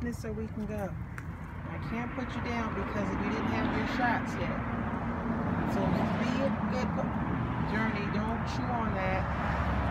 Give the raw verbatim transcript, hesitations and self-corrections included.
business so we can go. I can't put you down because you didn't have your shots yet. So just be a good journey. Don't chew on that.